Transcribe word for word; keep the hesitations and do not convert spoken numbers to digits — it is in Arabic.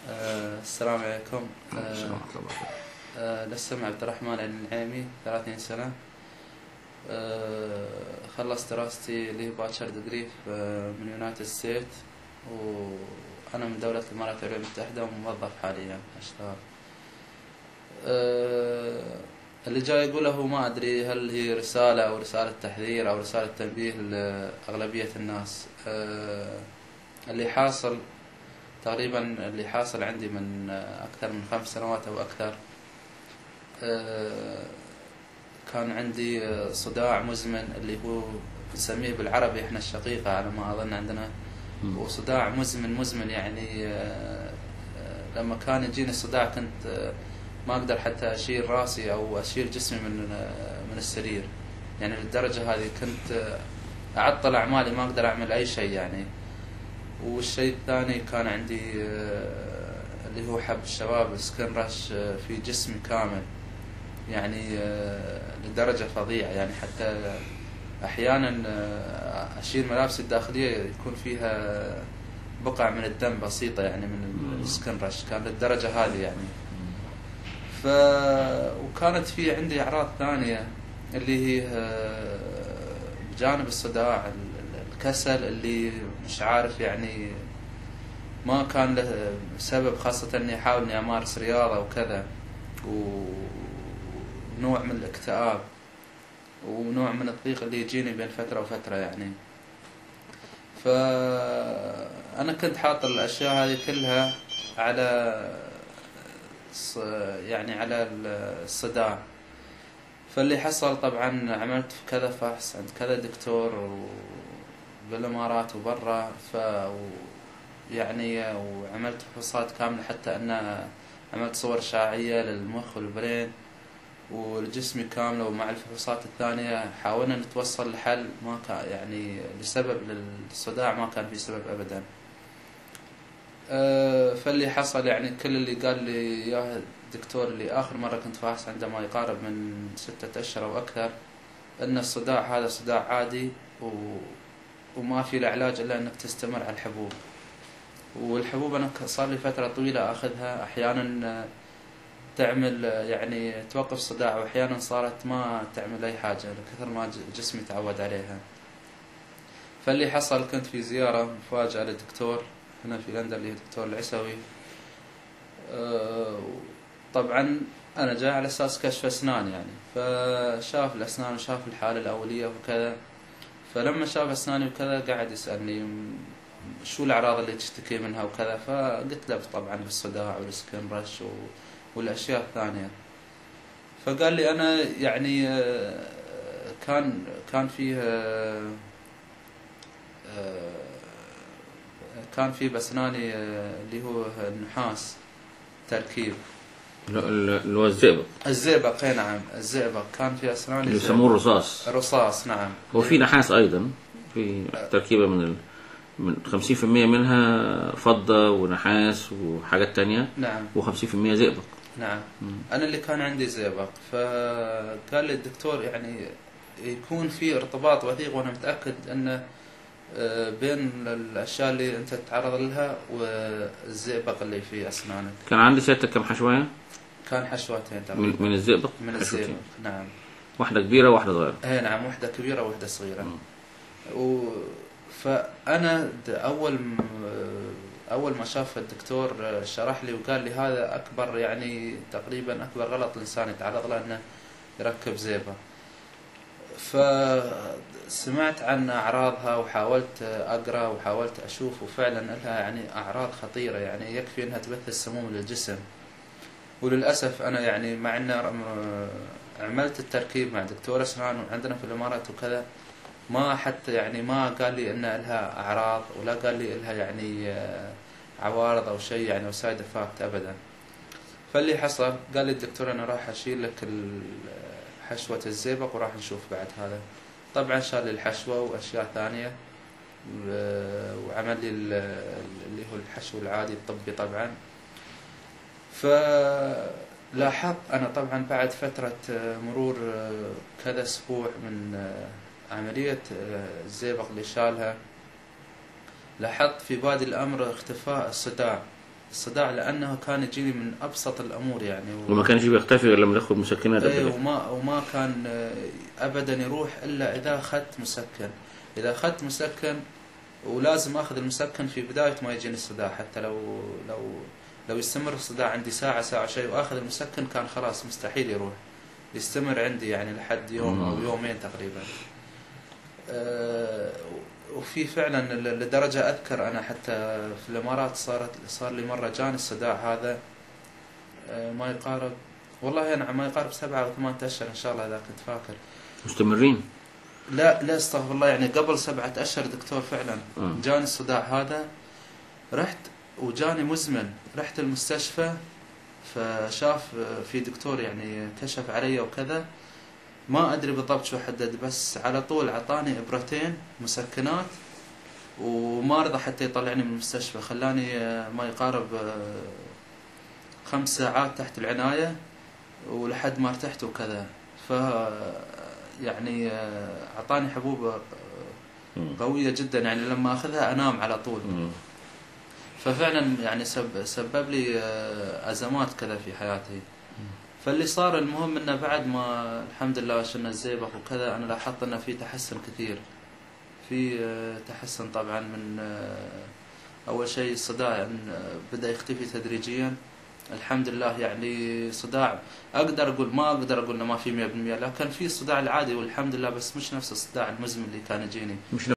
آه السلام عليكم. آه آه لسه عبد الرحمن النعيمي، ثلاثين سنة. آه خلصت دراستي اللي هي باتشر ديجري من يونايتد ستيت، وأنا من دولة الإمارات العربية المتحدة وموظف حاليا أشتغل. آه اللي جاي أقوله هو ما أدري هل هي رسالة أو رسالة تحذير أو رسالة تنبيه لأغلبية الناس. آه اللي حاصل تقريبا اللي حاصل عندي من أكثر من خمس سنوات أو أكثر. كان عندي صداع مزمن اللي هو نسميه بالعربي احنا الشقيقة على ما أظن عندنا، وصداع مزمن مزمن يعني لما كان يجيني الصداع كنت ما أقدر حتى أشيل راسي أو أشيل جسمي من من السرير، يعني للدرجة هذه كنت أعطل أعمالي، ما أقدر أعمل أي شيء يعني. والشيء الثاني كان عندي اللي هو حب الشباب سكن رش في جسمي كامل، يعني لدرجة فظيعة، يعني حتى أحيانا أشيل ملابسي الداخلية يكون فيها بقع من الدم بسيطة يعني من السكن رش، كان للدرجة هذه يعني. ف وكانت في عندي أعراض ثانية اللي هي بجانب الصداع، الكسل اللي مش عارف يعني ما كان له سبب، خاصة اني احاول اني امارس رياضة وكذا، ونوع من الاكتئاب ونوع من الضيق اللي يجيني بين فترة وفترة يعني. فأنا كنت حاط الأشياء هذه كلها على يعني على الصداع. فاللي حصل طبعا عملت كذا فحص عند كذا دكتور بالإمارات وبرا، ف يعني وعملت فحوصات كاملة، حتى أن عملت صور إشعاعية للمخ والبرين والجسم كاملة، ومع الفحوصات الثانية حاولنا نتوصل لحل، ما كان يعني لسبب للصداع ما كان في سبب أبدا. فاللي حصل يعني كل اللي قال لي إياه الدكتور اللي آخر مرة كنت فاحص عندما يقارب من ستة أشهر أو أكثر، أن الصداع هذا صداع عادي و وما في له علاج إلا أنك تستمر على الحبوب. والحبوب أنا صار لي فترة طويلة أخذها، أحيانا تعمل يعني توقف الصداع، وأحيانا صارت ما تعمل أي حاجة لكثر ما جسمي تعود عليها. فاللي حصل كنت في زيارة مفاجأة للدكتور هنا في لندن اللي هو الدكتور العسوي. طبعا أنا جاي على أساس كشف أسنان يعني، فشاف الأسنان وشاف الحالة الأولية وكذا. فلما شاف أسناني وكذا قاعد يسألني شو الأعراض اللي تشتكي منها وكذا، فقلت له طبعا بالصداع والسكن رش والأشياء الثانية. فقال لي أنا يعني كان كان فيه كان فيه بأسناني اللي هو النحاس تركيب اللي هو الزئبق. الزئبق اي نعم، الزئبق كان في أسناني اللي يسموه الرصاص. رصاص نعم. هو في نحاس أيضا، في تركيبة من ال... من خمسين في المية منها فضة ونحاس وحاجات تانية. نعم. وخمسين في المية زئبق. نعم. مم. أنا اللي كان عندي زئبق، فقال لي الدكتور يعني يكون في ارتباط وثيق، وأنا متأكد أنه بين الأشياء اللي أنت تتعرض لها والزئبق اللي في أسنانك. كان عندي سيادتك كم حشوة؟ كان حشوتين من, من الزئبق؟ من الزئبق نعم. واحدة كبيرة وواحدة صغيرة. ايه نعم، واحدة كبيرة وواحدة صغيرة. و... فأنا أول م... أول ما شاف الدكتور شرح لي وقال لي هذا أكبر يعني تقريبا أكبر غلط الإنسان يتعرض له أنه يركب زئبق. فسمعت عن أعراضها وحاولت أقرأ وحاولت أشوف، وفعلا لها يعني أعراض خطيرة، يعني يكفي أنها تبث السموم للجسم. وللأسف أنا يعني مع أن عملت التركيب مع دكتور أسنان عندنا في الإمارات وكذا، ما حتى يعني ما قال لي أن لها أعراض، ولا قال لي لها يعني عوارض أو شيء يعني وسايد افكت أبدا. فاللي حصل قال لي الدكتور أنا راح أشيل لك حشوة الزئبق وراح نشوف بعد هذا. طبعا شال لي الحشوة وأشياء ثانية، وعمل لي اللي هو الحشو العادي الطبي طبعا. فلاحظت أنا طبعا بعد فترة مرور كذا أسبوع من عملية الزئبق اللي شالها، لاحظت في بادئ الأمر اختفاء الصداع، الصداع لانه كان يجيني من ابسط الامور يعني و... وما كانش بيختفي غير لما تاخد مسكنات قبل ايه كده. وما وما كان ابدا يروح الا اذا اخذت مسكن. اذا اخذت مسكن ولازم اخذ المسكن في بدايه ما يجيني الصداع، حتى لو لو لو يستمر الصداع عندي ساعه ساعه شيء واخذ المسكن كان خلاص مستحيل يروح، يستمر عندي يعني لحد يوم او يومين تقريبا. أه وفي فعلا لدرجه اذكر انا حتى في الامارات صارت صار لي مره جاني الصداع هذا أه ما يقارب والله انا ما يقارب سبعة او ثمانية اشهر ان شاء الله اذا كنت فاكر. مستمرين؟ لا لا استغفر الله، يعني قبل سبعة اشهر دكتور فعلا آه. جاني الصداع هذا، رحت وجاني مزمن، رحت المستشفى فشاف في دكتور يعني كشف علي وكذا، ما ادري بالضبط شو حدد، بس على طول اعطاني ابرتين مسكنات وما رضى حتى يطلعني من المستشفى، خلاني ما يقارب خمس ساعات تحت العناية ولحد ما ارتحت وكذا. ف يعني اعطاني حبوب قوية جدا يعني لما اخذها انام على طول. ففعلا يعني سب سبب لي ازمات كذا في حياتي. فاللي صار المهم انه بعد ما الحمد لله شلنا الزئبق وكذا انا لاحظت انه في تحسن كثير، في تحسن طبعا. من اول شيء الصداع بدا يختفي تدريجيا الحمد لله، يعني صداع اقدر اقول ما اقدر اقول انه ما في مية بالمية، لكن في الصداع العادي والحمد لله، بس مش نفس الصداع المزمن اللي كان يجيني.